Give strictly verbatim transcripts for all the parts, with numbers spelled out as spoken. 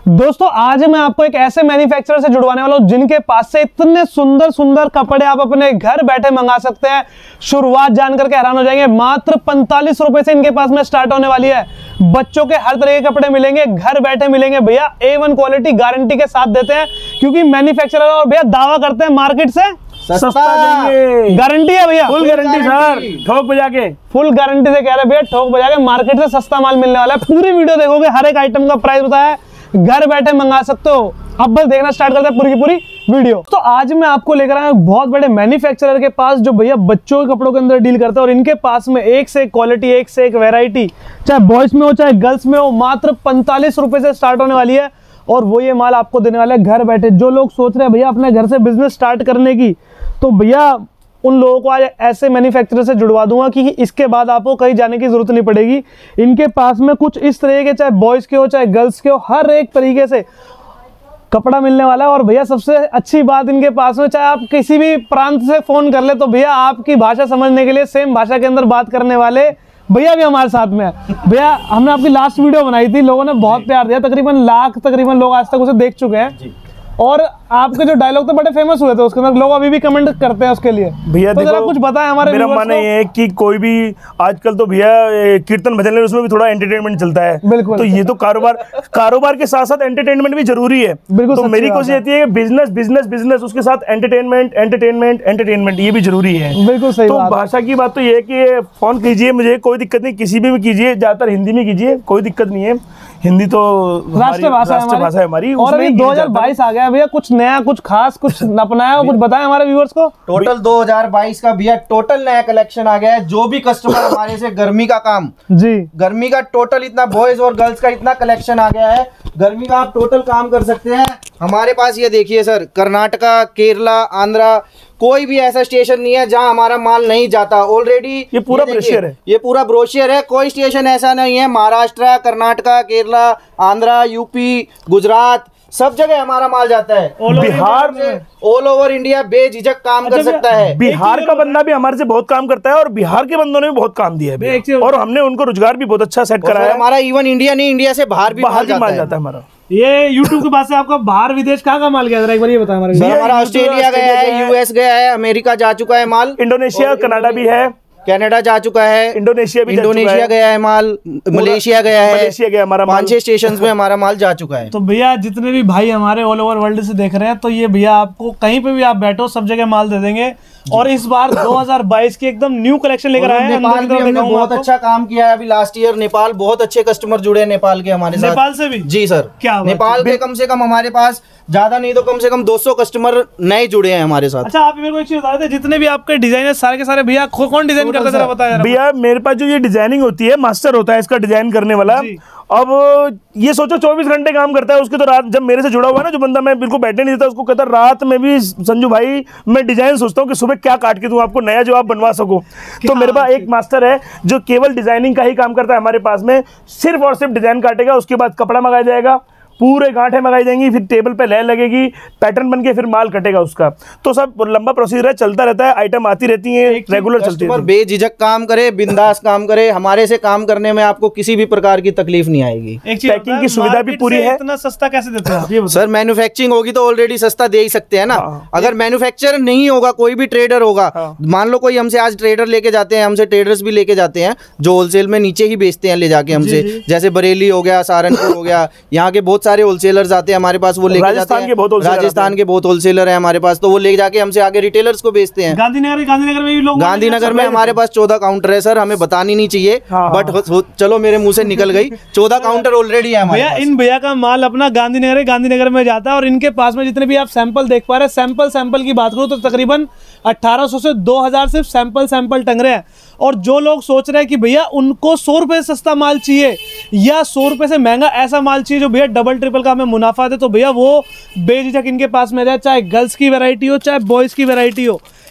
दोस्तों आज मैं आपको एक ऐसे मैन्युफैक्चरर से जुड़वाने वाला हूं जिनके पास से इतने सुंदर सुंदर कपड़े आप अपने घर बैठे मंगा सकते हैं। शुरुआत जान करके हैरान हो जाएंगे। मात्र पैंतालीस रुपए से इनके पास में स्टार्ट होने वाली है। बच्चों के हर तरह के कपड़े मिलेंगे, घर बैठे मिलेंगे भैया। ए वन क्वालिटी गारंटी के साथ देते हैं क्योंकि मैन्युफैक्चरर और भैया दावा करते हैं मार्केट से सस्ता देंगे। गारंटी है भैया, फुल गारंटी सर, ठोक बजा के फुल गारंटी से कह रहे हैं भैया, ठोक बजा के मार्केट से सस्ता माल मिलने वाला है। पूरी वीडियो देखोगे, हर एक आइटम का प्राइस बताया है, घर बैठे मंगा सकते हो। अब बस देखना स्टार्ट करते हैं पूरी की पूरी वीडियो। तो आज मैं आपको लेकर आया हूं बहुत बड़े मैन्युफैक्चरर के पास जो भैया बच्चों के कपड़ों के अंदर डील करता है और इनके पास में एक से एक क्वालिटी, एक से एक वैरायटी, चाहे बॉयज में हो चाहे गर्ल्स में हो, मात्र पैंतालीस रुपए से स्टार्ट होने वाली है। और वो ये माल आपको देने वाला है घर बैठे। जो लोग सोच रहे हैं भैया अपने घर से बिजनेस स्टार्ट करने की, तो भैया उन लोगों को आज ऐसे मैन्युफैक्चरर से जुड़वा दूंगा कि इसके बाद आपको कहीं जाने की जरूरत नहीं पड़ेगी। इनके पास में कुछ इस तरह के, चाहे बॉयज के हो चाहे गर्ल्स के हो, हर एक तरीके से कपड़ा मिलने वाला है। और भैया सबसे अच्छी बात इनके पास में, चाहे आप किसी भी प्रांत से फोन कर ले तो भैया आपकी भाषा समझने के लिए सेम भाषा के अंदर बात करने वाले भैया भी हमारे साथ में है। भैया हमने आपकी लास्ट वीडियो बनाई थी, लोगों ने बहुत प्यार दिया, तकरीबन लाख तकरीबन लोग आज तक उसे देख चुके हैं। और आपके जो डायलॉग थे बड़े फेमस हुए थे उसके अंदर, लोग अभी भी कमेंट करते हैं उसके लिए। भैया तो जरा कुछ बताएं हमारे मेरा मानना ये है कि कोई भी आजकल तो भैया कीर्तन भजन है, उसमें भी थोड़ा एंटरटेनमेंट चलता है। बिल्कुल। तो ये तो कारोबार कारोबार के साथ साथ एंटरटेनमेंट भी जरूरी है। बिल्कुल। तो मेरी कोशिश रहती है कि बिजनेस बिजनेस बिजनेस उसके साथ एंटरटेनमेंट एंटरटेनमेंट एंटरटेनमेंट ये भी जरूरी है। बिल्कुल सही तो बात। भाषा की बात तो ये है कि फोन कीजिए, मुझे कोई दिक्कत नहीं, किसी भी कीजिए, ज्यादातर हिंदी में कीजिए, कोई दिक्कत नहीं है। हिंदी तो राष्ट्रीय भाषा है हमारी। और अभी दो हज़ार बाईस आ गया भैया, कुछ नया, कुछ खास, कुछ अपनाया हो, कुछ बताएं हमारे व्यूअर्स को। टोटल दो हज़ार बाईस का भैया टोटल नया कलेक्शन आ गया है। जो भी कस्टमर हमारे से गर्मी का काम जी, गर्मी का टोटल इतना बॉयज और गर्ल्स का इतना कलेक्शन आ गया है। गर्मी का आप टोटल काम कर सकते हैं हमारे पास। ये देखिए सर, कर्नाटका, केरला, आंध्रा, कोई भी ऐसा स्टेशन नहीं है जहां हमारा माल नहीं जाता। ऑलरेडी ये पूरा ब्रोशियर है, ये पूरा ब्रोशियर है। कोई स्टेशन ऐसा नहीं है। महाराष्ट्र, कर्नाटका, केरला, आंध्रा, यूपी, गुजरात, सब जगह हमारा माल जाता है। बिहार में ऑल ओवर इंडिया बेझिझक काम कर सकता है। बिहार का बंदा भी हमारे से बहुत काम करता है और बिहार के बंदों ने भी बहुत काम दिया है और हमने उनको रोजगार भी बहुत अच्छा सेट कराया है। हमारा इवन इंडिया नहीं, इंडिया से बाहर भी बाहर भी माल जाता है हमारा। ये यूट्यूब के पास से आपका बाहर विदेश कहाँ का माल गया, जरा एक बार ये बताएं हमारे। हमारा ऑस्ट्रेलिया गया है, यूएस गया है, अमेरिका जा चुका है माल, इंडोनेशिया, कनाडा भी है, कनाडा जा चुका है, इंडोनेशिया भी इंडोनेशिया गया है माल, मलेशिया गया है, मलेशिया गया हमारा पांच छह स्टेशन में हमारा माल जा चुका है। तो भैया जितने भी भाई हमारे ऑल ओवर वर्ल्ड से देख रहे हैं, तो ये भैया आपको कहीं पे भी आप बैठो सब जगह माल दे देंगे। और इस बार दो हज़ार बाईस की एकदम न्यू कलेक्शन लेकर आए हैं। नेपाल भी हमने बहुत अच्छा काम किया है अभी लास्ट ईयर। नेपाल बहुत अच्छे कस्टमर जुड़े हैं नेपाल के हमारे साथ। नेपाल से भी? जी सर। क्या नेपाल के कम से कम हमारे पास ज्यादा नहीं तो कम से कम दो सौ कस्टमर नए जुड़े हैं हमारे साथ। अच्छा, आप मेरे को एक चीज बता दें, जितने भी आपके डिजाइन है सारे के सारे भैया कौन डिजाइन करता है, जरा बताया भैया। मेरे पास जो ये डिजाइनिंग होती है, मास्टर होता है इसका डिजाइन करने वाला। अब ये सोचो चौबीस घंटे काम करता है। उसके तो रात जब मेरे से जुड़ा हुआ है ना, जो बंदा, मैं बिल्कुल बैठने नहीं देता उसको, कहता रात में भी संजू भाई मैं डिजाइन सोचता हूँ कि सुबह क्या काट के दूं आपको नया जो आप बनवा सको। तो मेरे पास एक मास्टर है जो केवल डिजाइनिंग का ही काम करता है हमारे पास में। सिर्फ और सिर्फ डिजाइन काटेगा, उसके बाद कपड़ा मंगाया जाएगा, पूरे गांठें मंगाई जाएंगी, फिर टेबल पे ले लगेगी, पैटर्न बन के फिर माल कटेगा उसका। तो सब लंबा प्रोसीजर है, चलता रहता है, आइटम आती रहती है, रेगुलर चलती है। बेझिझक काम करे, बिंदास काम करे, हमारे से काम करने में आपको किसी भी प्रकार की तकलीफ नहीं आएगी। पैकिंग की सुविधा भी पूरी है। इतना सस्ता कैसे देते हैं सर? मैन्युफैक्चरिंग होगी तो ऑलरेडी सस्ता दे ही सकते हैं ना। अगर मैन्युफैक्चर नहीं होगा, कोई भी ट्रेडर होगा, मान लो कोई हमसे आज ट्रेडर लेके जाते हैं, हमसे ट्रेडर्स भी लेके जाते हैं जो होलसेल में नीचे ही बेचते हैं ले जाके हमसे, जैसे बरेली हो गया, सहारनपुर हो गया, यहाँ के बहुत सारे होलसेलर्स आते हैं हमारे पास, वो लेके जाते हैं। राजस्थान के बहुत होलसेलर है हमारे पास, तो वो ले जाके हमसे आगे रिटेलर्स को बेचते हैं। गांधीनगर गांधीनगर में भी लोग, गांधीनगर में हमारे पास चौदह काउंटर है सर। हमें बतानी नहीं चाहिए, बट चलो मेरे मुंह से निकल गई, चौदह काउंटर ऑलरेडी है हमारे पास। इन भैया का माल अपना गांधीनगर गांधीनगर में जाता है और इनके पास में जितने भी आप सैंपल देख पा रहे हैं, सैंपल सैंपल की बात करूं तो तकरीबन अठारह सौ से दो हज़ार सिर्फ सैंपल सैंपल टंग रहे हैं। और जो लोग सोच रहे हैं कि भैया उनको सौ रुपए से सस्ता माल चाहिए या सौ रुपए से महंगा ऐसा माल चाहिए जो भैया डबल ट्रिपल का हमें मुनाफा दे, तो भैया वो बेझिझक इनके पास में जाए, चाहे गर्ल्स की वैरायटी हो चाहे बॉयज की वैरायटी हो।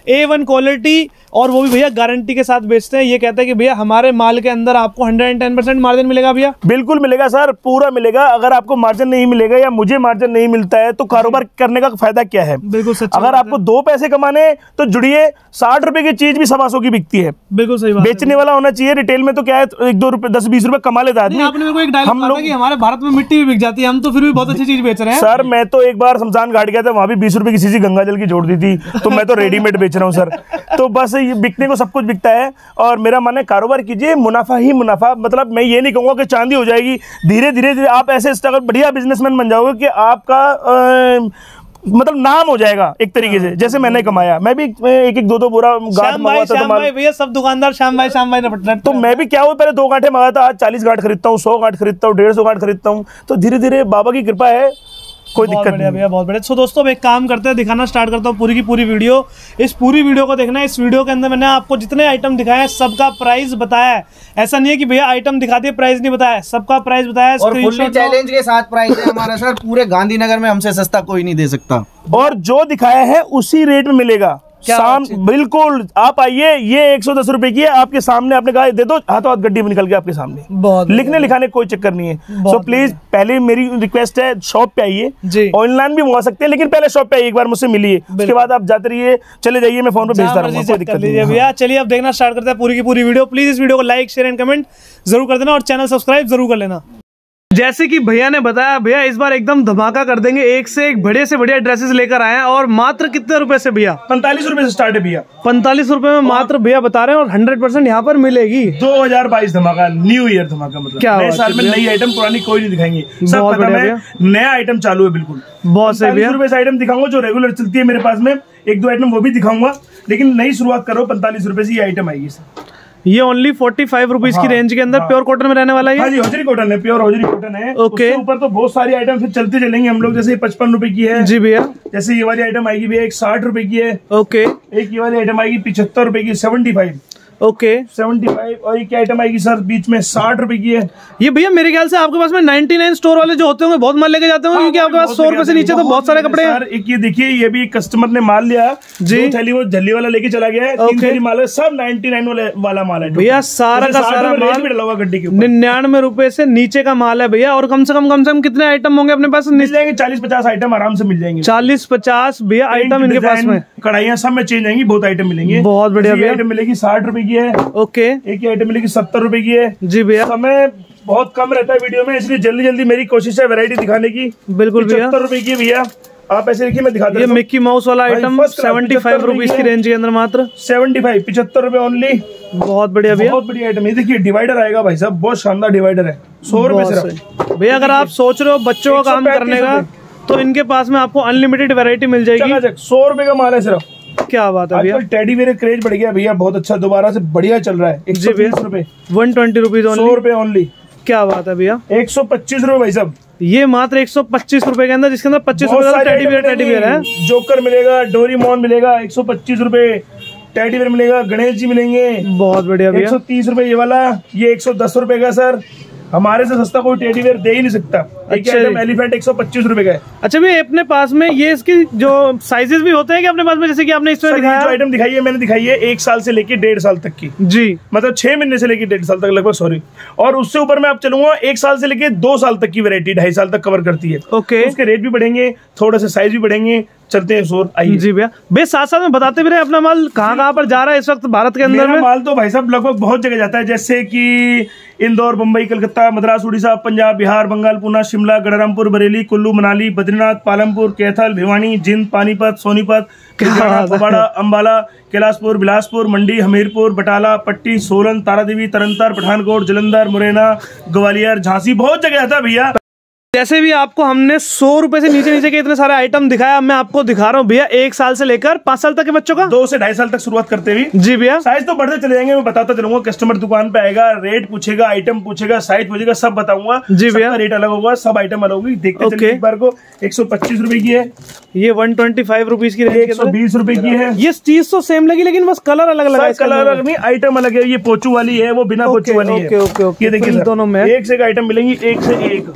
ए वन क्वालिटी, और वो भी भैया गारंटी के साथ बेचते हैं। ये कहते हैं कि भैया हमारे माल के अंदर आपको hundred and ten percent margin मिलेगा भैया। बिल्कुल मिलेगा सर, पूरा मिलेगा। अगर आपको मार्जिन नहीं मिलेगा या मुझे मार्जिन नहीं मिलता है तो कारोबार करने का फायदा क्या है? बिल्कुल सच। अगर आपको दो पैसे कमाने तो जुड़िए, साठ रुपए की चीज भी सवा सौ की बिकती है। बिल्कुल सही बात। बेचने वाला होना चाहिए। रिटेल में तो क्या है, एक दो रुपए दस बीस रुपए कमा लेता आदमी। आपने मेरे को एक डायलॉग बताया कि हमारे भारत में मिट्टी भी बिक जाती है, हम तो फिर भी बहुत अच्छी चीज बेच रहे हैं। सर मैं तो एक बार शमशान घाट गया था, वहां भी बीस रुपए की सीसी गंगा जल की जोड़ दी थी, तो मैं तो रेडीमेड बेच रहा हूँ सर। तो बस ये बिकने को सब कुछ बिकता है, और मेरा मानना है कारोबार कीजिए, मुनाफा ही मुनाफा। मतलब मैं ये नहीं कहूंगा कि चांदी हो जाएगी, धीरे धीरे धीरे आप ऐसे बढ़िया बिजनेसमैन बन जाओगे कि आपका आ, मतलब नाम हो जाएगा एक तरीके से, जैसे मैंने कमाया। मैं भी एक एक दो दो बोरा गांठ मंगवाता था। भैया सब दुकानदार श्याम भाई श्याम भाई ने, तो मैं भी क्या हुआ, पहले दो गांठे मंगाता, आज चालीस गांठ खरीदता हूँ, सौ गांठ खरीदता हूँ, डेढ़ सौ गांठ खरीदता हूँ। तो धीरे धीरे बाबा की कृपा है, कोई दिक्कत नहीं भैया, बहुत बढ़िया। सो दोस्तों अब एक काम करते हैं, दिखाना स्टार्ट करता हूँ पूरी की पूरी वीडियो। इस पूरी वीडियो को देखना है। इस वीडियो के अंदर मैंने आपको जितने आइटम दिखाए हैं सबका प्राइस बताया है। ऐसा नहीं है कि भैया आइटम दिखा दिए प्राइस नहीं बताया, सबका प्राइस बताया है। और फुल्ली चैलेंज के साथ प्राइस है हमारा सर। पूरे गांधीनगर में हमसे सस्ता कोई नहीं दे सकता, और जो दिखाया है उसी रेट में मिलेगा। शाम बिल्कुल आप आइए, ये एक सौ दस रुपए की है आपके सामने, आपने कहा दे दो, हाथों हाथ गड्डी में निकल के आपके सामने। बहुत लिखने लिखाने कोई चक्कर नहीं है। सो प्लीज पहले मेरी रिक्वेस्ट है, शॉप पे आइए। ऑनलाइन भी मंगवा सकते हैं, लेकिन पहले शॉप पे आइए, एक बार मुझसे मिलिए, उसके बाद आप जाते रहिए, चले जाइए, मैं फोन पे भेजता रहूंगा, कोई दिक्कत नहीं है भैया। चलिए अब देखना स्टार्ट करते हैं पूरी की पूरी वीडियो। प्लीज इस वीडियो को लाइक शेयर एंड कमेंट जरूर कर देना, और चैनल सब्सक्राइब जरूर कर लेना। जैसे कि भैया ने बताया, भैया इस बार एकदम धमाका कर देंगे, एक से एक बढ़िया से बढ़िया ड्रेसेस लेकर आए हैं। और मात्र कितने रुपए से भैया? पैंतालीस रुपए से स्टार्ट है भैया। पैंतालीस रुपए में मात्र भैया बता रहे हैं, और हंड्रेड परसेंट यहाँ पर मिलेगी। दो हजार बाईस धमाका, न्यू ईयर धमाका, मतलब क्या नए साल में नई आइटम, पुरानी कोई नहीं दिखाएंगे। सब खत्म है, नया आइटम चालू है बिल्कुल। बहुत सही भैया। रुपए से आइटम दिखाऊंगा जो रेगुलर चलती है मेरे पास में, एक दो आइटम वो भी दिखाऊंगा, लेकिन नई शुरुआत करो, पैंतालीस रुपए से ये आइटम आएगी सर। ये ओनली फोर्टी फाइव रुपीज की रेंज के अंदर प्योर कॉटन में रहने वाला है। हाँ जी, होजरी कॉटन है, प्योर होजरी कॉटन है। ओके। ऊपर तो बहुत सारी आइटम फिर चलते चलेंगे हम लोग, जैसे पचपन रुपए की है जी भैया, जैसे ये वाली आइटम आएगी भैया एक साठ रुपए की है। ओके। एक ये वाली आइटम आएगी पिछहत्तर रुपए की, seventy five. Okay, seventy five. और ये क्या आइटम आएगी सर बीच में, साठ रुपए की है। ये भैया मेरे ख्याल से आपके पास में नाइनटी नाइन स्टोर वाले जो होते होंगे बहुत माल लेके जाते होंगे, क्योंकि आपके पास सौ रुपए से नीचे तो बहुत सारे कपड़े हैं। एक ये देखिए, ये भी एक कस्टमर ने माल लिया जी, थैली वो झल्ली वाला लेके चला गया है, तीन थैली माल है, सब नाइनटी नाइन वाला माल है भैया। सारा का सारा माल भी डला हुआ गड्डी के निन्यानवे रुपए से नीचे का माल है भैया। और कम से कम कम से कम कितने आइटम होंगे अपने पास? मिल जाएंगे चालीस पचास आइटम आराम से मिल जाएंगे। चालीस पचास भैया आइटम इनके पास में, कढ़ाइयाँ सब में चेंज आएंगी, बहुत आइटम मिलेंगे। बहुत बढ़िया भैया। आइटम मिलेगी साठ रुपए की है। ओके। एक ही आइटम मिलेगी सत्तर रुपए की है जी भैया। समय बहुत कम रहता है वीडियो में, इसलिए जल्दी जल्दी मेरी कोशिश है वैरायटी दिखाने की। बिल्कुल भैया। सत्तर रुपए की भैया, आप ऐसे देखिए मैं दिखाता हूं। ये मिक्की माउस वाला आइटम सेवेंटी फाइव रुपीज की रेंज के अंदर मात्र सेवेंटी फाइव, पिछहत्तर रुपए ओनली। बहुत बढ़िया भैया, बहुत बढ़िया आइटम। ये देखिए डिवाइडर आएगा भाई साहब, बहुत शानदार डिवाइडर है, सौ रुपए सिर्फ भैया। अगर आप सोच रहे हो बच्चों का काम करने का, तो इनके पास में आपको अनलिमिटेड वैरायटी मिल जाएगी। सौ रुपए का माल है सिर्फ। क्या बात है भैया। आजकल टेडी बेयर क्रेज बढ़ गया भैया, बहुत अच्छा, दोबारा से बढ़िया चल रहा है। एक सौ बीस रुपए, वन ट्वेंटी रुपीज ओनली, सौ रुपए ओनली। क्या बात है भैया। एक सौ पच्चीस रुपए भाई साहब, ये मात्र एक सौ पच्चीस रुपए के अंदर, जिसके अंदर पच्चीस रुपए टेडी बेयर टेडी बेयर है। जोकर मिलेगा, डोरीमोन मिलेगा, एक सौ पच्चीस रुपए। टेडी बेयर मिलेगा, गणेश जी मिलेंगे। बहुत बढ़िया भैया। एक सौ तीस रुपए ये वाला, ये एक सौ दस रुपए का सर। हमारे से सस्ता कोई टेडी बेयर दे ही नहीं सकता। एक आइटम एलिफेंट एक सौ पच्चीस रुपए का है। अच्छा भैया, अपने पास में ये इसकी जो साइजेस भी होते हैं कि अपने पास में, जैसे कि आपने इसमें दिखाया, जो आइटम दिखाई है मैंने दिखाई है एक साल से लेके डेढ़ साल तक की जी, मतलब छह महीने से लेके डेढ़ साल तक लगभग, सॉरी। और उससे ऊपर मैं आप चलूंगा एक साल से लेके दो साल तक की वैरायटी, ढाई साल तक कवर करती है। ओके। तो उसके रेट भी बढ़ेंगे, थोड़ा सा साइज भी बढ़ेंगे। चलते हैं शोर, आइए जी भैया। भैया साथ साथ में बताते भी रहे अपना माल कहाँ कहाँ पर जा रहा है इस वक्त भारत के अंदर में। माल तो भाई साहब लगभग बहुत जगह जाता है, जैसे कि इंदौर, मुंबई, कलकत्ता, मद्रास, उड़ीसा, पंजाब, बिहार, बंगाल, पूना, शिमला, गढ़रामपुर, बरेली, कुल्लू, मनाली, बद्रीनाथ, पालमपुर, कैथल, भिवानी, जिंद, पानीपत, सोनीपत, गोवाड़ा, अम्बाला, कैलाशपुर, बिलासपुर, मंडी, हमीरपुर, बटाला, पट्टी, सोलन, तारादेवी, तरनतार, पठानकोट, जलंधर, मुरैना, ग्वालियर, झांसी, बहुत जगह जाता है भैया। जैसे भी आपको हमने सौ रुपए से नीचे नीचे के इतने सारे आइटम दिखाया, मैं आपको दिखा रहा हूँ भैया एक साल से लेकर पांच साल तक के बच्चों का, दो से ढाई साल तक शुरुआत करते हुए जी भैया। साइज तो बढ़ते चले जाएंगे, मैं बताता चलूंगा। कस्टमर दुकान पे आएगा, रेट पूछेगा, आइटम पूछेगा, साइज पूछेगा, सब बताऊंगा जी भैया। रेट अलग होगा, सब आइटम अलग होगी। देखते चलिए एक बार को। एक सौ पच्चीस रुपए की है ये, वन ट्वेंटी फाइव रुपीज की, एक सौ बीस रुपए की है। ये चीज तो सेम लगी, लेकिन बस कलर अलग लगा, कलर अलग नहीं, आइटम अलग है। ये पोचू वाली है, वो बिना पोचू वाली है। ओके ओके, ये देखिए दोनों में एक से एक आइटम मिलेंगी, एक से एक।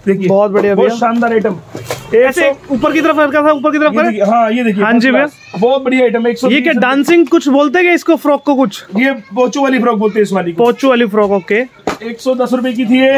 देखिए बहुत बढ़िया बहुत भैया। शानदार आइटम। ऐसे ऊपर की तरफ हल्का सा ऊपर की तरफ ये देखिए, हाँ ये देखिए हाँ जी भैया, बहुत बढ़िया आइटम है। ये क्या डांसिंग कुछ बोलते हैं क्या इसको, फ्रॉक को कुछ? ये पोचो वाली फ्रॉक बोलते हैं इस वाली को। पोचो वाली फ्रॉक, ओके। एक सौ दस रुपए की थी ये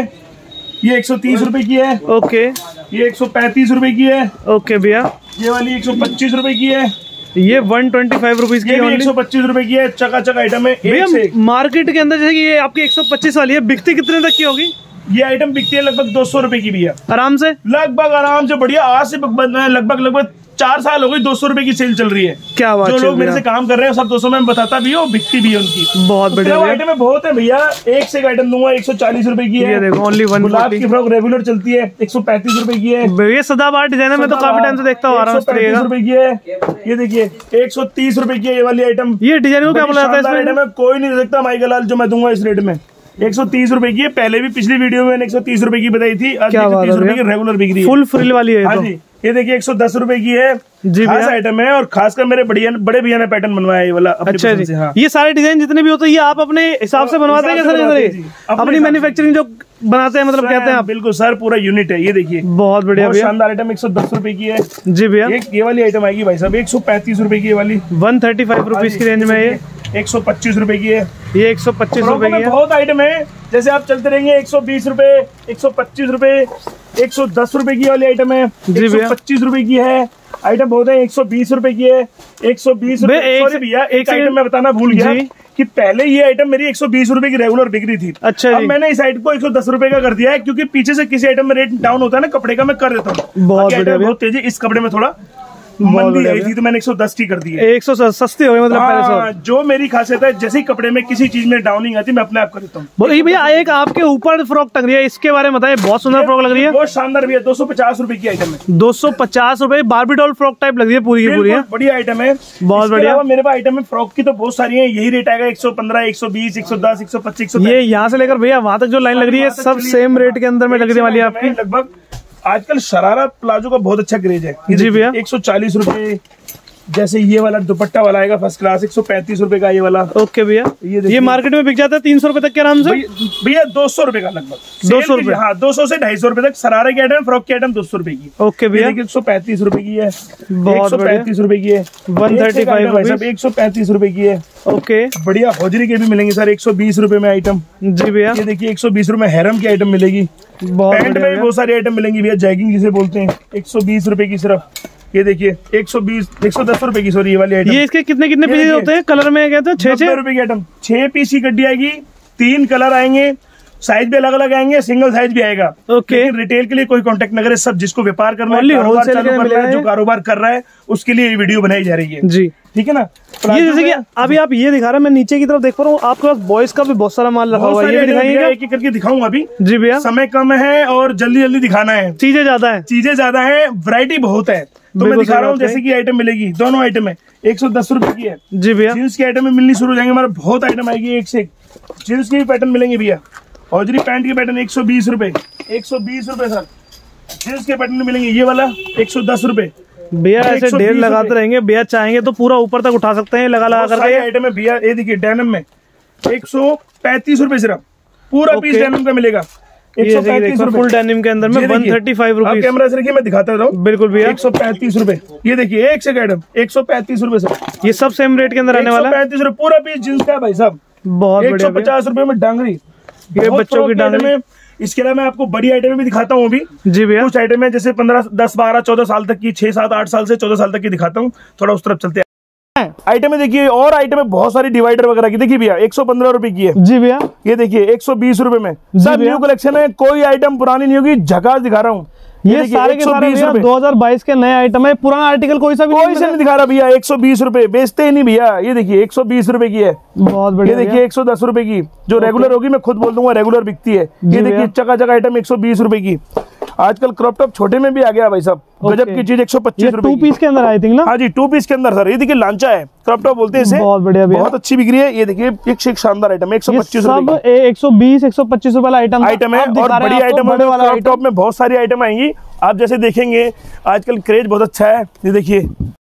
ये एक सौ तीस रुपए की है, ओके। ये एक सौ पैंतीस रुपए की है, ओके भैया। ये वाली एक सौ पच्चीस रुपए की है, ये वन ट्वेंटी फाइव रुपीज की ये भी only। एक सौ पच्चीस रुपए की है। चकाचक आइटम है। भैया एक से एक। मार्केट के अंदर जैसे कि ये आपकी एक सौ पच्चीस वाली है, बिकती कितने तक की होगी? ये आइटम बिकती है लगभग दो सौ रुपए की भी है, आराम से लगभग आराम से बढ़िया। आज से लगभग लगभग चार साल हो गई दो सौ रुपए की सेल चल रही है। क्या बात जो है लोग मेरे भैया। से काम कर रहे हैं सब दो सौ में बताता भी हो, बिकती भी है उनकी। बहुत बढ़िया भैया। आइटम में बहुत है भैया, एक से एक आइटम दूंगा। एक सौ चालीस रुपए की ये है, देखो ओनली वन गुलाब फोर्टी। की फ्रॉक रेगुलर चलती है, एक सौ पैंतीस रुपए की है। भैया सदाबहार डिजाइन है, मैं तो काफी टाइम से देखता हूँ आराम से पैंतीस रुपए की है। ये देखिए एक सौ तीस रुपए की है ये वाली आइटम। ये डिजाइन को क्या बोला जाता है इसमें? में कोई नहीं दे सकता माइकल लाल जो मैं दूंगा इस रेट में। एक सौ तीस रुपए की है, पहले भी पिछली वीडियो में मैंने एक सौ तीस रुपए की बताई थी। आज क्या एक सौ बात तीस है रुपए भैया। की रेगुलर बिक रही है। फुल फ्रिल वाली है हाँ तो। जी, ये देखिए एक सौ दस रुपए की है जी खास भैया। आइटम है, और खासकर मेरे बढ़िया बड़े भैया ने पैटर्न बनवाया है ये वाला अपनी अच्छा पसंद जी, से। हाँ। ये सारे डिजाइन जितने भी होते हैं ये आप अपने हिसाब से बनवाते हैं क्या सर? हिसाब से ये बनवाते हैं जी, सारे अपने अपनी हिसाब से। मैन्युफैक्चरिंग जो बनाते हैं, मतलब कहते हैं आप? बिल्कुल सर, पूरा यूनिट है। ये देखिए बहुत बढ़िया बहुत भैया। शानदार आइटम एक सौ दस रुपए की है जी भैया। ये ये वाली आइटम आएगी भाई साहब एक सौ पैंतीस रुपए की ये वाली, वन थर्टी फाइव रुपीज की रेंज में ये एक सौ पच्चीस रुपए की है। ये एक सौ पच्चीस फ्रॉकों रुपए की में है। बहुत आइटम है, जैसे आप चलते रहेंगे एक सौ बीस रुपए, एक सौ पच्चीस रुपए, एक सौ दस रुपए की वाली आइटम है, जी एक सौ भैया। पच्चीस रुपए की है आइटम बहुत है, एक सौ बीस रुपए की है, एक सौ बीस रुपए। भैया, एक सॉरी से- भैया, एक एक से- आइटम मैं बताना भूल गया जी। कि पहले ये आइटम मेरी एक सौ बीस रुपए की रेगुलर बिक रही थी। अच्छा अब जी। मैंने इस आइटम को एक सौ दस रुपए का कर दिया है, क्योंकि पीछे से किसी आइटम में रेट डाउन होता है ना कपड़े का, मैं कर देता हूँ। बहुत बाकी बढ़िया आइटम भैया। बहुत तेजी, इस कपड़े में थोड़ा बहुत मंदी बढ़िया आई थी भैया। तो मैंने एक सौ दस की कर दी है। एक सौ सस्ते हो गए मतलब पहले हाँ, से। जो मेरी खासियत है, जैसे ही कपड़े में किसी चीज में डाउनिंग आती है मैं अपने आप कर देता हूँ। बोलिए भैया, एक आपके ऊपर फ्रॉक टंग रही है, इसके बारे में बताइए। बहुत सुंदर फ्रॉक लग रही है, बहुत शानदार भैया, दो सौ पचास रुपए की आइटम है। दो सौ पचास रुपए बार्बी डॉल फ्रॉक टाइप लग रही है पूरी की पूरी है। बिल्कुल बढ़िया आइटम है, बहुत इसके बढ़िया। अलावा मेरे पास आइटम है फ्रॉक की तो बहुत सारी है। यही रेट आएगा एक सौ पंद्रह, एक सौ बीस, एक सौ दस, एक सौ पच्चीस। ये यहाँ से लेकर भैया वहां तक जो लाइन लग रही है सब सेम रेट के अंदर में लग रही वाली है आपकी। लगभग आजकल शरारा प्लाजो का बहुत अच्छा क्रेज है। जी भैया। एक सौ चालीस रुपए, जैसे ये वाला दुपट्टा वाला आएगा फर्स्ट क्लास, एक सौ पैंतीस रुपए का ये वाला। ओके भैया, ये ये, देखिए। मार्केट में बिक जाता है तीन सौ रुपए तक के आराम से। भैया भैया दो सौ रुपए का लगभग दो सौ सेल के- रुपए? हाँ, दो सौ से ढाई सौ रुपए तक शरारे की आइटम, फ्रॉक की आइटम दो सौ रुपए की। ओके भैया, एक सौ पैंतीस रुपए की है, बहुत एक सौ पैंतीस रुपए की है, वन थर्टी फाइव रुपीज। एक सौ पैंतीस रुपए की है। ओके बढ़िया हौजरी के भी मिलेंगे सर, एक सौ बीस रुपए में आइटम। जी भैया, ये देखिए एक सौ बीस रुपए में हैरम की आइटम मिलेगी। बहुत पैंट में बढ़िया भी बहुत सारी आइटम मिलेंगी भैया, जैगिंग जिसे बोलते हैं, एक सौ बीस रुपए की सिर्फ। ये देखिए एक सौ बीस, एक सौ दस रुपए की, सॉरी ये वाली आइटम। ये इसके कितने कितने ये पीस देखिए। होते हैं? कलर में कहते हैं छह नब्बे छह। रुपए की आइटम, छह पीस की गड्डी आएगी, तीन कलर आएंगे, साइज भी अलग अलग आएंगे, सिंगल साइज भी आएगा। ओके। लेकिन रिटेल के लिए कोई कांटेक्ट न करे, सब जिसको व्यापार करना है, Only कारोबार wholesale चालू के लिए करना है, मिलेगा जो ये? कारोबार कर रहा है उसके लिए ये वीडियो बनाई जा रही है। जी, ठीक है ना। ये जैसे कि अभी आप ये दिखा रहे हैं, मैं नीचे की तरफ देख पा रहा हूँ, आपके पास बॉयज का भी बहुत सारा माल रखा हुआ है, ये भी दिखाएंगे क्या? एक एक करके दिखाऊंगा अभी। जी भैया, समय कम है और जल्दी जल्दी दिखाना है, चीजें ज्यादा है। चीजें ज्यादा है, वैरायटी बहुत है, तो मैं बिल्कुल दिखा सही रहा हूँ। बात है। जैसे कि आइटम मिलेगी, दोनों आइटम है, एक सौ दस रुपए की है। जी भैया, जींस की आइटम में मिलनी शुरू हो जाएंगे, हमारा बहुत आइटम आएगी, एक से एक जींस की भी पैटर्न मिलेंगे भैया। हौजरी पैंट के पैटर्न एक सौ बीस रुपए, एक सौ बीस रुपए सर। जींस के पैटर्न मिलेंगे, ये वाला एक सौ दस रुपए। भैया ऐसे एक सौ ढेर बीस लगाते रुपए। रहेंगे, भैया चाहेंगे तो पूरा ऊपर तक उठा सकते हैं लगा लगा बहुत सारे करके। आइटम है भैया, ये देखिए डेनिम में एक सौ पैंतीस रुपए सिर्फ, पूरा पीस ओके। डेनिम का मिलेगा एक सौ पैंतीस रुपए। फुल डेनिम के अंदर में ये वन देखिए, थर्टी फाइव आप रुपीज। कैमरा से रखिए, मैं दिखाता रहूँ। बिल्कुल भैया, एक सौ पैंतीस रुपए, ये देखिए एक से आइटम एक सौ पैंतीस रुपए सर। ये सब सेम रेट के अंदर आने वाला है। पैंतीस रुपए पूरा पीस जींस का है भाई साहब, बहुत एक बढ़िया सौ भैया। पचास रुपए में डांगरी, ये बहुत बच्चों की फ्रॉक आइटम डांगरी। है। इसके अलावा मैं आपको बड़ी आइटम भी दिखाता हूँ अभी। जी भैया, कुछ आइटम है जैसे पंद्रह, दस, बारह, चौदह साल तक की, छह, सात, आठ साल से चौदह साल तक की दिखाता हूँ, थोड़ा उस तरफ चलते हैं। आइटम में देखिए, और आइटम है बहुत सारी डिवाइडर वगैरह की। देखिए भैया एक सौ पंद्रह रुपए की है। जी भैया, ये देखिए एक सौ बीस रुपए में, सब भैया। न्यू कलेक्शन है, कोई आइटम पुरानी नहीं होगी, झकास दिखा रहा हूँ। ये देखिए, सारे के एक सौ सारे बीस भैया रुपए। दो हज़ार बाईस के नए आइटम है, पुराना आर्टिकल कोई सा भी कोई नहीं से मिलेगा। नहीं दिखा रहा भैया, एक सौ बीस रुपए बेचते ही नहीं भैया। ये देखिए एक सौ बीस रुपए की है। बहुत ये बढ़िया देखिए भैया। एक सौ दस रुपए की, जो रेगुलर होगी मैं खुद बोल दूंगा रेगुलर बिकती है। जी ये देखिए भैया। चकाचक आइटम एक सौ बीस रुपए की। आजकल क्रॉप टॉप छोटे में भी आ गया भाई साहब, गजब ओके। की चीज एक सौ ये पच्चीस रुपए टू की। पीस के अंदर आई थिंक ना। हाँ जी, टू पीस के अंदर सर। ये देखिए लांचा है, क्रॉप टॉप बोलते हैं इसे। बहुत बढ़िया भैया। बहुत अच्छी बिक्री है। ये देखिए एक से एक शानदार आइटम एक सौ ये पच्चीस सब रुपए एक सौ बीस एक सौ पच्चीस रुपए वाला आइटम आइटम है, आप दिखा और रहे हैं बड़ी आपको आइटम बड़े वाला क्रॉप आइटम। टॉप में बहुत सारी आइटम आएंगी। आप जैसे देखेंगे आजकल क्रेज बहुत अच्छा है। ये देखिए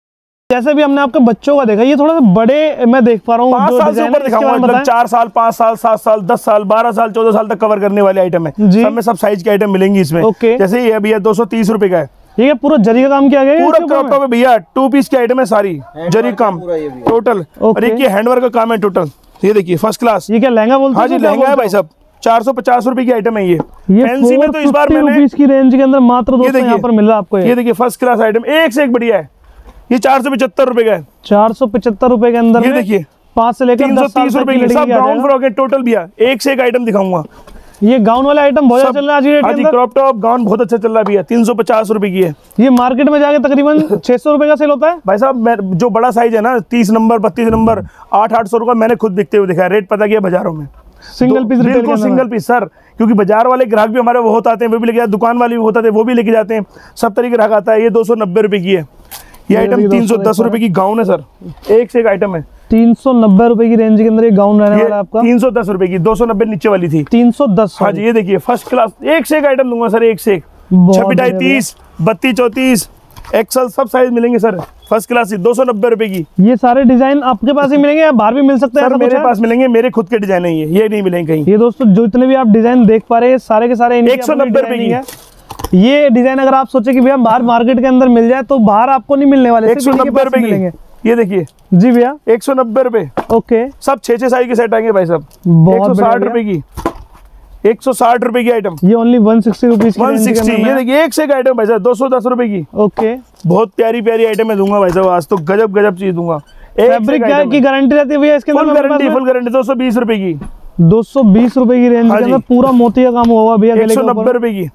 जैसे भी हमने आपके बच्चों का देखा, ये थोड़ा सा बड़े मैं देख पा रहा हूँ। पाँच साल से ऊपर दिखाऊंगा, मतलब चार साल, पाँच साल, सात साल, दस साल, बारह साल, चौदह साल तक कवर करने वाले आइटम है। सब में सब साइज के आइटम मिलेंगे इसमें। ओके। जैसे ये भैया दो सौ तीस रुपए का है। ये पूरा जरी का काम किया गया है, पूरा क्रॉप टॉप है भैया, टू पीस की आइटम है सारी, जरी काम टोटल। और एक ये हैंडवर्क का काम है टोटल। ये देखिए फर्स्ट क्लास। ये क्या लहंगा बोलते हैं? हाँ जी लहंगा है भाई साहब, चार सौ पचास रुपए की आइटम है ये। ये फैंसी में तो इस बार मैंने रुपीस की रेंज के अंदर मात्र दोस्तों यहाँ पर मिल रहा है आपको। ये देखिए फर्स्ट क्लास आइटम, एक से एक बढ़िया है। ये चार सौ पचहत्तर रुपए का है। चार सौ पचहत्तर रुपए के अंदर ये देखिए पाँच से लेकर तीन सौ तीस रुपए की सब ब्राउन फ्रॉक है टोटल भैया। एक से एक आइटम दिखाऊंगा। ये गाउन वाला आइटम बहुत अच्छा चल रहा है आज के डेट में। क्रॉप टॉप गाउन बहुत अच्छा चल रहा है भैया, तीन सौ पचास रुपए की है। ये मार्केट में जाके तकरीबन छह सौ रुपए का सेल होता है भाई साहब। जो बड़ा साइज है ना, तीस नंबर, बत्तीस नंबर, आठ आठ सौ रुपए मैंने खुद बिकते हुए देखा है। रेट पता किया बाजारों में, सिंगल पीस रिटेल बिल्कुल सिंगल पीस सर। क्योंकि बाजार वाले ग्राहक भी हमारे बहुत आते हैं, वो भी लेके जाते, दुकान वाले भी बहुत आते हैं, वो भी लेके जाते हैं, सब तरीके ग्राहक आता है। ये दो सौ नब्बे रुपए की है। ये आइटम तीन सौ दस रुपए की गाउन है सर, एक से एक आइटम है। तीन सौ नब्बे रुपए की रेंज के अंदर ये गाउन रहने वाला है आपका। तीन सौ दस रुपए की, दो सौ नब्बे नीचे वाली थी। तीन सौ दस। हाँ जी ये देखिए फर्स्ट क्लास, एक से एक आइटम दूंगा सर, एक से एक। छब्बीस तीस बत्तीस चौतीस एक्सल सब साइज मिलेंगे सर, फर्स्ट क्लास दो सौ नब्बे रुपए की। ये सारे डिजाइन आपके पास ही मिलेंगे या बाहर भी मिल सकते हैं? सर मेरे पास मिलेंगे, मेरे खुद के डिजाइन है ये, ये नहीं मिलेंगे कहीं। ये दोस्तों जो इतने भी आप डिजाइन देख पा रहे हैं सारे के सारे एक सौ नब्बे रुपए की है। ये डिजाइन अगर आप सोचे कि भैया बाहर मार्केट के अंदर मिल जाए तो बाहर आपको नहीं मिलने वाले, एक सौ नब्बे रुपए की। ये देखिए जी भैया एक सौ नब्बे रुपए। ओके। सब छह छह साइज के सेट आएंगे भाई साहब। एक सौ साठ रुपए की, एक सौ साठ रुपए की आइटम। ये only one sixty rupees one sixty. ये देखिए एक से एक आइटम भाई साहब, दो सौ दस रुपए की। ओके। बहुत प्यारी प्यारी आइटम मैं दूंगा भाई साहब, आज तो गजब गजब चीज दूंगा। फैब्रिक क्या की गारंटी रहती है भैया इसके अंदर? Full guarantee, full guarantee. दो सौ बीस रुपए की, दो सौ बीस रुपए की रेंज के अंदर पूरा मोती का काम हुआ भैया। एक सौ नब्बे रुपए की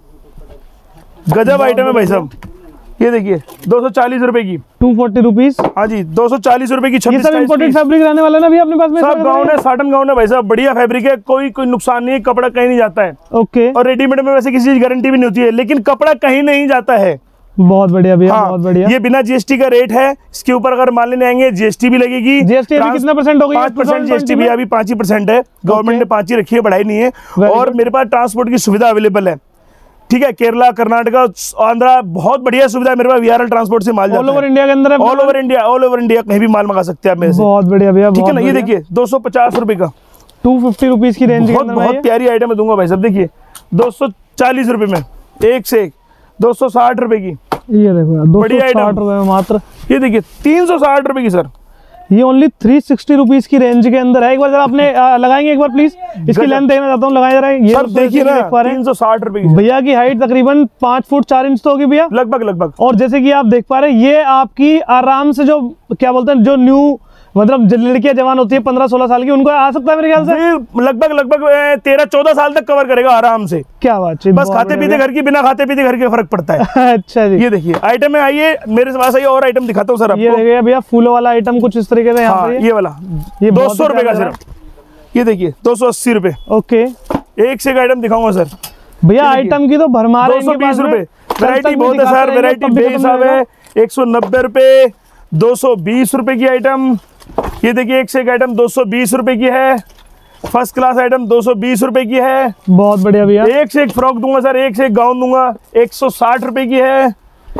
गजब आइटम है भाई साहब। ये देखिए दो सौ चालीस रुपए की, टू फोर्टी रुपीज। हाँ जी दो सौ चालीस रुपए की। ये सब इंपोर्टेड फैब्रिक रहने वाला है ना भैया अपने पास में? सब गाउन है, साटन गाउन है भाई साहब, बढ़िया फैब्रिक है, कोई कोई नुकसान नहीं है, कपड़ा कहीं नहीं जाता है। ओके। और रेडीमेड में वैसे किसी चीज गारंटी भी नहीं होती है, लेकिन कपड़ा कहीं नहीं जाता है। बहुत बढ़िया भैया। हाँ, बहुत बढ़िया। ये बिना जीएसटी का रेट है। इसके ऊपर अगर मान लेने आएंगे जीएसटी भी लगेगी। जीएसटी अभी कितना परसेंट हो गई? पाँच परसेंट जीएसटी भी अभी पाँच ही परसेंट है। गवर्नमेंट ने पाँच ही रखी है, बढ़ाई नहीं है। और मेरे पास ट्रांसपोर्ट की सुविधा अवेलेबल है, ठीक है। केरला, कर्नाटका, आंध्रा, बहुत बढ़िया सुविधा है मेरे पास। वीआरएल ट्रांसपोर्ट से माल जाता है। ऑल ओवर इंडिया के अंदर है? All over India, all over India कहीं भी माल मंगा सकते हैं आप मेरे से। बहुत बढ़िया भैया, ठीक है ना। ये देखिए दो सौ पचास रुपए का, टू फिफ्टी रुपीज की रेंज के बहुत अंदर बहुत प्यारी आइटम दूंगा भाई साहब। देखिए दो सौ चालीस रुपए में, एक से एक। दो सौ साठ रुपए की, ये देखो दो सौ साठ रुपए में मात्र। ये देखिए तीन सौ साठ रुपए की सर। ये ओनली थ्री सिक्सटी रुपीज की रेंज के अंदर है। एक बार जरा आपने लगाएंगे एक बार प्लीज, इसकी लेंथ देखना चाहता हूँ, लगाए जरा। ये सर देखिए ना तीन सौ साठ रुपए की। भैया की हाइट तकरीबन पाँच फुट चार इंच तो होगी भैया, लगभग लगभग। और जैसे कि आप देख पा रहे हैं ये आपकी आराम से जो क्या बोलते हैं, जो न्यू मतलब लड़कियां जवान होती है पंद्रह सोलह साल की, उनको आ सकता है मेरे ख्याल से। लगभग लगभग तेरह चौदह साल तक कवर करेगा आराम से। क्या बात है। बस खाते पीते घर की, बिना खाते पीते घर के फर्क पड़ता है। अच्छा जी। ये देखिए आइटम में आइए मेरे पास, आइए और आइटम दिखाता हूँ सर आपको। ये देखिए भैया फूलों वाला आइटम कुछ इस तरीके से यहाँ हाँ, पे ये वाला ये दो सौ रुपए का सिर्फ। ये देखिए दो सौ अस्सी रुपए। ओके। एक से एक आइटम दिखाऊंगा सर भैया। आइटम की तो भरमार है। दो सौ बीस रुपए वैरायटी बहुत है सर, वैरायटी बेहिसाब है। एक सौ नब्बे रुपए, दो सौ बीस रुपए की आइटम। ये देखिए एक से एक आइटम दो सौ बीस रुपए की है। फर्स्ट क्लास आइटम दो सौ बीस रुपए की है। बहुत बढ़िया भैया। एक से एक फ्रॉक दूंगा सर, एक से एक गाउन दूंगा। एक सौ साठ रुपए की है,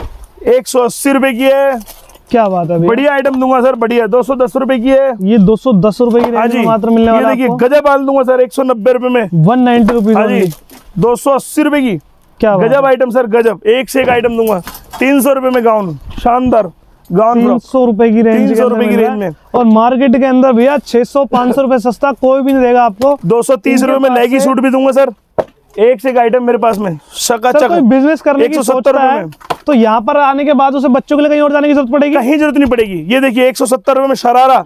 एक सौ अस्सी रुपए की है। क्या बात है, बढ़िया आइटम दूंगा सर, बढ़िया। दो सौ दस रुपए की है। ये दो सौ दस रुपए की रेंज में मात्र मिलने वाला है। ये देखिए गजब माल दूंगा सर, एक सौ नब्बे रुपए में, वन नाइनटी रुपीज। हाँ जी दो सौ अस्सी रुपए की। क्या गजब आइटम सर, गजब। एक से एक आइटम दूंगा। तीन सौ रुपए में गाउन, शानदार गाउन, तीन सौ रुपए की रेंज, तीन सौ रुपए की रेंज में। और मार्केट के अंदर भैया छह सौ पाँच सौ रुपए सस्ता कोई भी नहीं देगा आपको। दो सौ तीस रुपए में लेगी सूट भी दूंगा सर। एक से एक आइटम मेरे पास में, शकाचक। कोई बिजनेस करने की सोचता है तो यहाँ पर आने के बाद उसे बच्चों के लिए कहीं और जाने की जरूरत पड़ेगी? कहीं जरूरत नहीं पड़ेगी। ये देखिए एक सौ सत्तर रुपए में शरारा,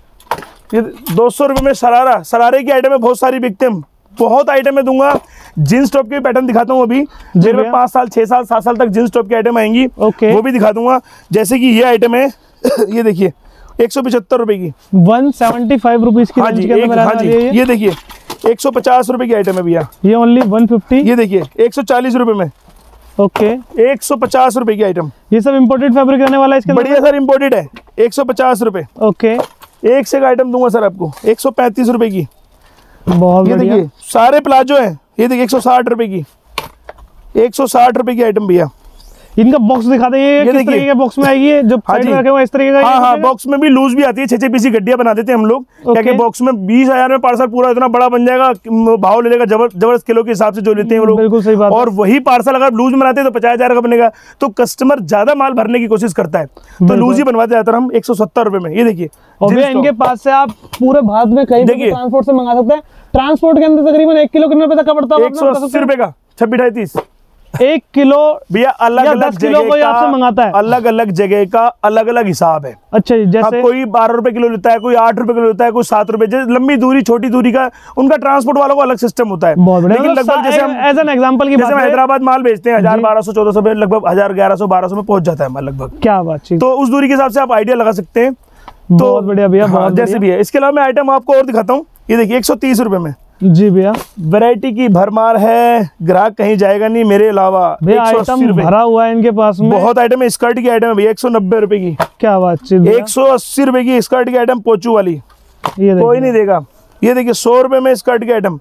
ये दो सौ रुपए में शरारा। शरारे की आइटम है बहुत सारी बिकते हैं, बहुत आइटम में दूंगा। जींस टॉप के पैटर्न दिखाता हूँ अभी। मेरे में पाँच साल छह साल सात साल तक जींस टॉप की आइटम आएंगी, वो भी दिखा दूंगा। जैसे कि ये आइटम है ये देखिए एक सौ पचहत्तर रुपए की, वन सेवेंटी फाइव रुपीज की। हाँ जी, एक, हाँ जी ये, ये देखिए एक सौ पचास रुपए की आइटम है भैया। ये ओनली वन फिफ्टी। ये देखिए एक सौ चालीस रुपए में। ओके। एक सौ पचास रुपए की आइटम। ये सब इंपोर्टेड फैब्रिक रहने वाला है इसके अंदर? बढ़िया सर, इंपोर्टेड है। एक सौ पचास रुपए। ओके। एक से एक आइटम दूंगा सर आपको, एक सौ पैंतीस रुपए की। बहुत ये देखिए सारे प्लाजो हैं। ये देखिए एक सौ साठ रुपए की, एक सौ साठ रुपए की आइटम भैया। इनका बॉक्स दिखा देंगे, ये किस तरीके के बॉक्स में आएगी ये जो हाँ साइड जी। में रखे हुए इस तरीके का? हाँ हाँ, बॉक्स में भी लूज भी आती है, छह छह पीसी गड्डियां बना देते हैं हम लोग। क्या Okay. कि बॉक्स में बीस हजार में पार्सल पूरा इतना बड़ा बन जाएगा, भाव ले लेगा जबर जबरदस्त किलो के हिसाब से जो लेते हैं वो लोग। बिल्कुल सही बात है। और वही पार्सल अगर लूज बनाते हैं तो पचास हजार का बनेगा, तो कस्टमर ज्यादा माल भरने की कोशिश करता है, तो लूज ही बनवाते जाते हैं हम एक सौ सत्तर रुपए में। ये देखिए, और भैया इनके पास से आप पूरे भारत में कहीं भी ट्रांसपोर्ट से मंगा सकते हैं। ट्रांसपोर्ट के अंदर तकरीबन एक किलो कितने रुपए तक का पड़ता है? एक सौ अस्सी रुपए का छब्बीस ढाई तीस एक किलो भैया, अलग अलग दस किलो जगह कोई आपसे का मंगाता है? अलग अलग जगह का अलग अलग हिसाब है। अच्छा जी, अब जैसे कोई बारह रुपए किलो लेता है, कोई आठ रुपए किलो लेता है, कोई सात रुपए। जैसे लंबी दूरी छोटी दूरी का उनका ट्रांसपोर्ट वालों को अलग सिस्टम होता है। बहुत बढ़िया। लेकिन मतलब लगभग जैसे हम एज एन एग्जांपल की जैसे बात हम है, हैदराबाद माल बेचते हैं हजार बारह सौ चौदह सौ में, लगभग हजार ग्यारह सौ बारह सौ में पहुंच जाता है माल लगभग। क्या बात है, तो उस दूरी के हिसाब से आप आइडिया लगा सकते हैं। तो बहुत बढ़िया भैया, हाँ, बहुत जैसे भी है। इसके अलावा मैं आइटम आपको और दिखाता हूँ। ये देखिए एक सौ तीस रुपए में जी भैया, वैरायटी की भरमार है, ग्राहक कहीं जाएगा नहीं मेरे अलावा। भैया एक सौ अस्सी आइटम रुपए भरा हुआ है इनके पास में। बहुत आइटम है। स्कर्ट की आइटम है भैया एक सौ नब्बे रुपए की। क्या बात है, एक सौ अस्सी रुपए की स्कर्ट की आइटम पोचू वाली, ये कोई नहीं देगा। ये देखिए सौ रुपए में स्कर्ट की आइटम,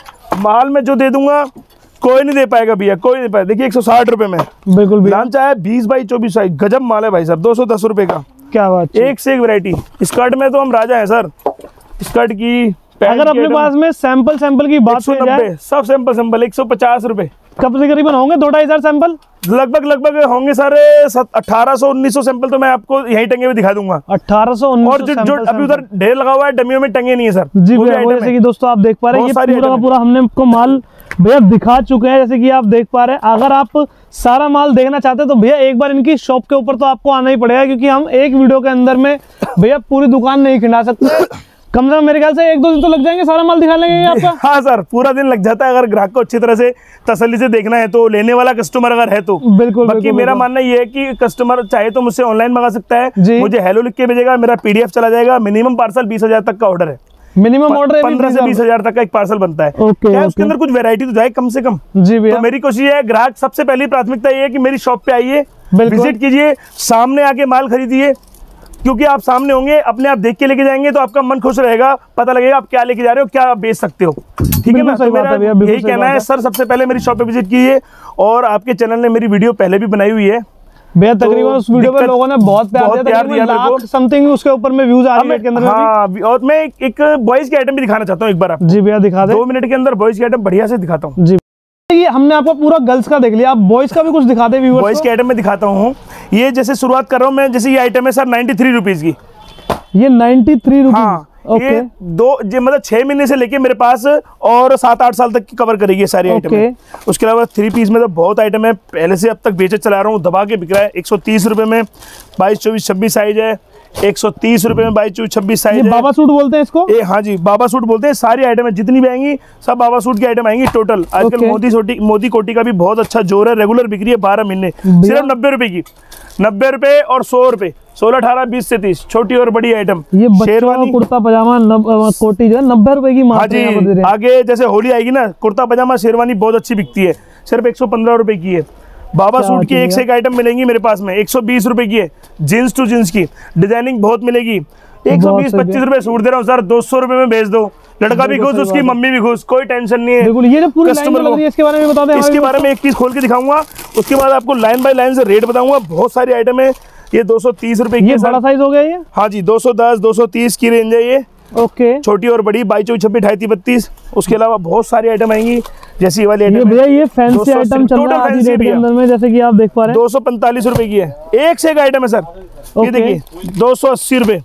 माल में जो दे दूंगा कोई नहीं दे पाएगा भैया, कोई नहीं दे पाएगा। देखिए एक सौ साठ रुपए में बिल्कुल भैया, लांचा है बीस बाई चौबीस साइज, गजब माल है भाई साहब, दो सौ दस रुपए का। क्या बात है। एक से एक वैरायटी। स्कर्ट में तो हम राजा हैं सर। स्कर्ट की अगर अपने पास में सैंपल सैंपल की बात की जाए, सब सैंपल सैंपल एक सौ पचास रुपए, कब से करीबन होंगे दो ढाई हजार सैंपल? लगभग लगभग होंगे सारे अठारह सौ उन्नीस सौ सैंपल, तो मैं आपको यहीं टंगे हुए दिखा दूंगा। अठारह सौ उन्नीस और जो जो अभी उधर ढेर लगा हुआ है डमियों में टंगे नहीं है सर। जी वो भी भैया, वो item जैसे है। कि दोस्तों आप देख पा रहे हैं, बहुत ये सारी पूरा का item पूरा हमने आपको माल भैया दिखा चुके हैं। जैसे कि आप देख पा रहे हैं, अगर आप सारा माल देखना चाहते हैं तो भैया एक बार इनकी शॉप के ऊपर तो आपको आना ही पड़ेगा, क्योंकि हम एक वीडियो के अंदर में भैया पूरी दुकान नहीं खिंडा सकते। कम से कम मेरे ख्याल से एक दो दिन तो लग जाएंगे सारा माल दिखा लेंगे आपका। हाँ सर, पूरा दिन लग जाता है अगर ग्राहक को अच्छी तरह से तसल्ली से देखना है तो, लेने वाला कस्टमर अगर है तो। बिल्कुल बाकी बिल्कुल, मेरा बिल्कुल। मानना ये है कि कस्टमर चाहे तो मुझसे ऑनलाइन मंगा सकता जी। है, मुझे हेलो लिख के भेजेगा, मेरा पीडीएफ चला जाएगा। मिनिमम पार्सल बीस हजार तक का ऑर्डर है, मिनिमम ऑर्डर पंद्रह से बीस हजार तक का एक पार्सल बनता है। ओके, क्या है, उसके ओके। अंदर कुछ वैरायटी तो जाए कम से कम। जी भैया, तो मेरी कोशिश है ग्राहक सबसे पहली प्राथमिकता ये है कि मेरी शॉप पे आइए, बिल्कुल। विजिट कीजिए, सामने आके माल खरीदिए, क्योंकि आप सामने होंगे, अपने आप देख के लेके जाएंगे तो आपका मन खुश रहेगा, पता लगेगा आप क्या लेके जा रहे हो, क्या आप बेच सकते हो। ठीक है बिल्कुल ना? सही तो बात है मेरा भैया, बिल्कुल यही सही कहना बात है है। सर, सबसे पहले मेरी शॉप पे विजिट कीजिए। और आपके चैनल ने मेरी वीडियो पहले भी बनाई हुई है भैया, तकरीबन उस वीडियो पे दिक्कत- लोगों ने बहुत प्यार बहुत दिया, प्यार तकरीबन दिया मेरे को। लाख समथिंग उसके ऊपर में व्यूज आ रही है के अंदर में भी। हाँ, और मैं एक, एक बॉयज की आइटम भी दिखाना चाहता हूँ एक बार आपको। जी भैया, दिखा दे। दो मिनट के अंदर बॉयज की आइटम बढ़िया से दिखाता हूँ। जी, ये हमने आपको पूरा गर्ल्स का देख लिया, आप बॉयज का भी कुछ दिखा दे व्यूअर्स बॉयज को। की आइटम में दिखाता हूँ। ये जैसे शुरुआत कर रहा हूँ मैं, जैसे ये आइटम है सर नाइन्टी थ्री रुपीज की। ये नाइन्टी थ्री रुपीज। हाँ, ओके, ये दो ये मतलब छह महीने से लेके मेरे पास और सात आठ साल तक की कवर करेगी ये सारी आइटम है। उसके अलावा थ्री पीस में तो बहुत आइटम है, पहले से अब तक बेचे चला रहा हूँ, दबा के बिक रहा है। एक सौ तीस रुपए में बाईस चौबीस छब्बीस साइज है, एक सौ तीस रुपए में बाईस चौबीस छब्बीस साइज ये है। बाबा सूट बोलते हैं इसको। ए हाँ जी, बाबा सूट बोलते हैं। सारी आइटम है, जितनी भी आएंगी सब बाबा सूट की आइटम आएंगी टोटल। आजकल ओके। मोदी सोटी मोदी कोटी का भी बहुत अच्छा जोर है, रेगुलर बिक रही है बारह महीने, सिर्फ नब्बे रुपए की। नब्बे रुपए और सौ रुपए, सोलह अठारह बीस से तीस, छोटी और बड़ी आइटम। ये बच्चों का कुर्ता पजामा नब, कोटी जो है नब्बे रुपए की हाँ मात्र जी, यहाँ पर दे रहे हैं। आगे जैसे होली आएगी ना, कुर्ता पजामा शेरवानी बहुत अच्छी बिकती है, सिर्फ एक सौ पंद्रह रुपए की है। बाबा क्या सूट की बात एक से एक आइटम मिलेंगी मेरे पास में, एक सौ बीस रुपए की है। जींस टू जींस की डिजाइनिंग बहुत मिलेगी, एक सौ बीस पच्चीस रुपए सूट दे रहा हूँ सर, दो सौ रुपए में बेच दो। लड़का भी खुश, उसकी मम्मी भी खुश, कोई टेंशन नहीं है। बिल्कुल, ये जो पूरी लाइन कस्टमर लग रही है इसके बारे में बता दें। इसके बारे में एक चीज खोल के दिखाऊंगा, उसके बाद आपको लाइन बाय लाइन से रेट बताऊंगा। बहुत सारी आइटम है। ये दो सौ तीस रुपए की ये है बड़ा सर। साइज हो गया ये। हाँ जी, दो सौ दस दो सौ तीस की रेंज है ये। ओके, छोटी और बड़ी बाईस चौबीस छब्बीस अठाईस बत्तीस। उसके अलावा बहुत सारी आइटम आएंगी, जैसी ये वाली ये आइटम भैया ये फैंसी दो सौ अस्सी आइटम चल टोटल रहा है आज फैंसी डेट के भैया। अंदर में, जैसे कि आप देख पा रहे हैं। दो सौ पैंतालीस रुपए की है, एक से एक आइटम है सर। ये ओके। देखिए दो सौ अस्सी रुपए,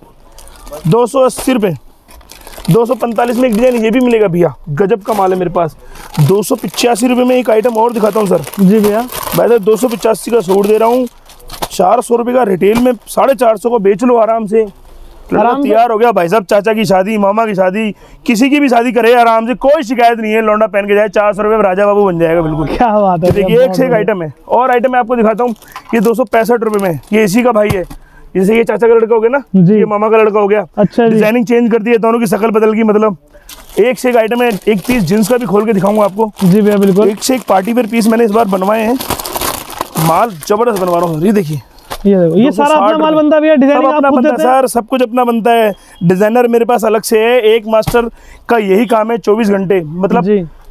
दो सौ अस्सी रुपए, दो सौ पैंतालीस में एक डिजाइन ये भी मिलेगा भैया, गजब का माल है मेरे पास। दो सौ पिचासी रुपए में एक आइटम और दिखाता हूँ सर। जी भैया, वैसे दो सौ पचासी का सूट दे रहा हूँ, चार सौ रुपए का रिटेल में, साढ़े चार सौ को बेच लो आराम से। आराम से? तैयार हो गया भाई साहब, चाचा की शादी, मामा की शादी, किसी की भी शादी करे आराम से, कोई शिकायत नहीं है। लौंडा पहन के जाए, चार सौ रुपए में राजा बाबू बन जाएगा बिल्कुल। क्या बात है। देखिए एक से एक आइटम है। और आइटम मैं आपको दिखाता हूँ, ये दो सौ पैंसठ रुपए में, ये इसी का भाई है। जैसे ये चाचा का लड़का हो गया ना, जी। ये मामा का लड़का हो गया। अच्छा जी। डिजाइनिंग चेंज कर दी है, दोनों की शक्ल बदल गई। मतलब एक से एक आइटम है। एक पीस जींस का भी खोल के दिखाऊंगा आपको। जी भैया, बिल्कुल। एक से एक पार्टी वेयर पीस मैंने इस बार बनवाए हैं, माल जबरदस्त बनवा रहा हूँ। ये देखिए ये देखो, ये सारा अपना माल बनता है भैया, डिजाइनिंग सब अपना आप खुद बनता देते है हैं? सर, सब कुछ अपना बनता है। डिजाइनर मेरे पास अलग से है, एक मास्टर का यही काम है चौबीस घंटे। मतलब जी।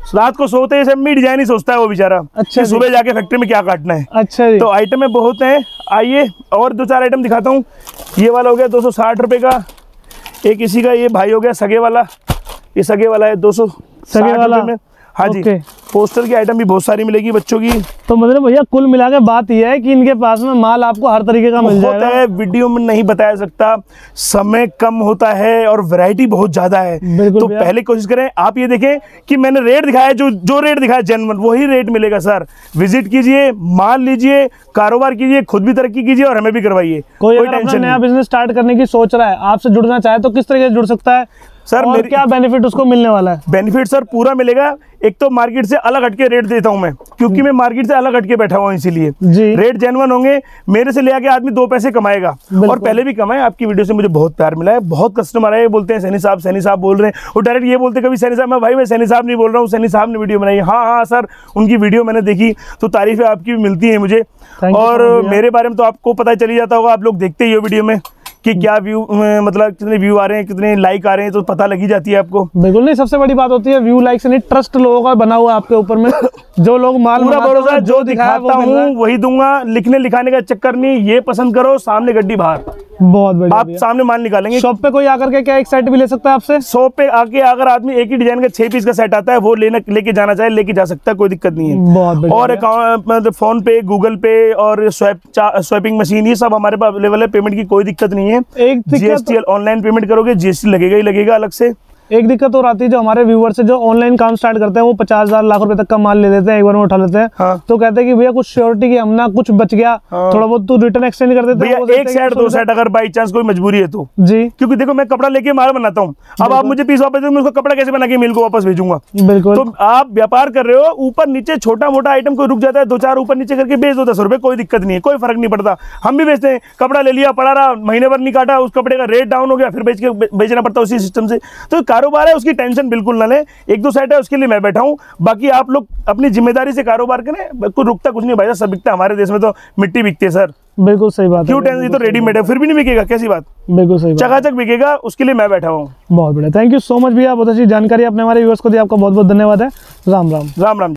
रात को सोते ही सब डिजाइन ही सोचता है वो बेचारा। अच्छा कि सुबह जाके फैक्ट्री में क्या काटना है। अच्छा जी। तो आइटम में बहुत हैं, आइए और दो चार आइटम दिखाता हूँ। ये वाला हो गया दो सौ साठ रुपये का, एक इसी का ये भाई हो गया सगे वाला, ये सगे वाला है दो सौ सगे वाला में। हाँ जी, ओके। पोस्टर की आइटम भी बहुत सारी मिलेगी बच्चों की। तो मतलब भैया कुल मिला के बात यह है कि इनके पास में माल आपको हर तरीके का मिल बहुत जाएगा। है, वीडियो में नहीं बताया सकता, समय कम होता है और वैरायटी बहुत ज्यादा है। बिल्कुल तो भैया। पहले कोशिश करें, आप ये देखें कि मैंने रेट दिखाया, जो जो रेट दिखाया जेन्युइन वही रेट मिलेगा सर। विजिट कीजिए, माल लीजिए, कारोबार कीजिए, खुद भी तरक्की कीजिए और हमें भी करवाइए। कोई कोई अगर अपना टेंशन नया नहीं बिजनेस स्टार्ट करने की सोच रहा है, आपसे जुड़ना चाहे तो किस तरीके से जुड़ सकता है सर। और मेरी क्या बेनिफिट उसको मिलने वाला है? बेनिफिट सर पूरा मिलेगा। एक तो मार्केट से अलग हटके रेट देता हूं मैं, क्योंकि मैं मार्केट से अलग हटके बैठा हुआ हूं, इसीलिए जी। रेट जेन्युइन होंगे। मेरे से ले आके आदमी दो पैसे कमाएगा और पहले भी कमाए। आपकी वीडियो से मुझे बहुत प्यार मिला है, बहुत कस्टमर आए, बोलते हैं सैनी साहब सैनी साहब बोल रहे हैं। वो डायरेक्ट ये बोलते कभी सैनी साहब, मैं भाई मैं सैनी साहब नहीं बोल रहा हूँ, सैनी साहब ने वीडियो बनाई। हाँ हाँ सर, उनकी वीडियो मैंने देखी तो तारीफें आपकी भी मिलती है मुझे। और मेरे बारे में तो आपको पता चली जाता होगा, आप लोग देखते ही हो वीडियो में कि क्या व्यू, मतलब कितने व्यू आ रहे हैं, कितने लाइक आ रहे हैं, तो पता लगी जाती है आपको। बिल्कुल नहीं, सबसे बड़ी बात होती है व्यू लाइक से नहीं, ट्रस्ट लोगों का बना हुआ है आपके ऊपर में। जो लोग माल पूरा मंगाते भरोसा हैं, है, जो दिखाता हूँ वही दूंगा। लिखने लिखाने का चक्कर नहीं, ये पसंद करो, सामने गड्डी बाहर। बहुत बढ़िया। आप सामने माल निकालेंगे। शॉप पे कोई आकर के क्या एक सेट भी ले सकता है आपसे? शॉप पे आके अगर आदमी एक ही डिजाइन का छह पीस का सेट आता है, वो लेना लेके जाना चाहे लेके जा सकता है, कोई दिक्कत नहीं है। बहुत बढ़िया। और अकाउंट मतलब फोन पे, गूगल पे और स्वैप स्वैपिंग मशीन, ये सब हमारे पास अवेलेबल है। पेमेंट की कोई दिक्कत नहीं है। एक दिक्कत जीएसटी ऑनलाइन पेमेंट करोगे, जीएसटी लगेगा ही लगेगा अलग से। एक दिक्कत और आती है, जो हमारे व्यूअर्स है जो ऑनलाइन काम स्टार्ट करते हैं, वो पचास हजार लाख रुपए तक का माल ले लेते हैं, एक बार में उठा लेते हैं। हाँ। तो कहते हैं कि भैया कुछ श्योरिटी की, हम ना कुछ बच गया, हाँ। थोड़ा बहुत तो रिटर्न एक्सचेंज कर देते भैया हैं। एक सेट दो सेट अगर बाई चांस कोई मजबूरी है तो जी क्योंकि देखो मैं कपड़ा लेके माल बनाता हूँ, अब आप मुझे पीस वापस दो, मैं उसको कपड़ा कैसे बना के मिल को वापस भेजूंगा? बिल्कुल। तो आप व्यापार कर रहे हो, ऊपर नीचे छोटा मोटा आइटम कोई रुक जाता है, दो चार ऊपर नीचे करके बेच दो दस रुपए, कोई दिक्कत नहीं है, कोई फर्क नहीं पड़ता। हम भी बेचते हैं, कपड़ा ले लिया पड़ा रहा, महीने भर नहीं काटा, उस कपड़े का रेट डाउन हो गया, फिर बेच के बेचना पड़ता है उसी सिस्टम से। तो कारोबार है, उसकी टेंशन बिल्कुल ना लें। एक दो सेट है उसके लिए मैं बैठा हूँ, बाकी आप लोग अपनी जिम्मेदारी से कारोबार करें, कोई रुकता कुछ नहीं भाई, सब बिकता है। हमारे देश में तो मिट्टी बिकती है सर। बिल्कुल सही बात है। क्यों टेंशन, ये तो रेडीमेड है, फिर भी नहीं बिकेगा, कैसी बात? बिल्कुल सही बात। चकाचक बिकेगा, उसके लिए मैं बैठा हूँ। बहुत बढ़िया, थैंक यू सो मच भैया, बहुत अच्छी जानकारी आपने हमारे व्यूअर्स को दी, आपका बहुत बहुत धन्यवाद है। राम राम। राम राम।